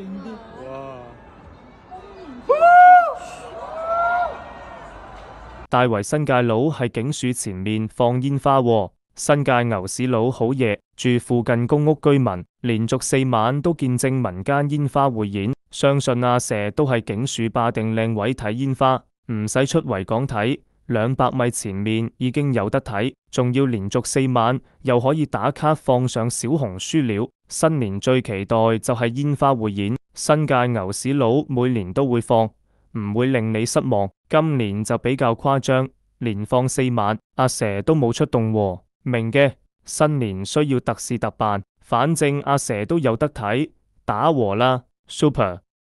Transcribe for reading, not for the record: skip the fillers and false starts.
大圍新界佬係警署前面放煙花喎，新界牛屎佬好嘢，住附近公屋居民連續4晚都見證民間煙花匯演，相信阿蛇都係警署霸定靚位睇煙花，唔使出維港睇，200米前面已經有得睇，仲要連續4晚，又可以打卡放上小紅書了。新年最期待就係煙花匯演，新界牛屎佬每年都會放，唔會令你失望。今年就比較誇張，連放4晚，阿蛇都冇出動喎。明嘅，新年需要特事特辦，反正阿蛇都有得睇，打和啦 ，Super。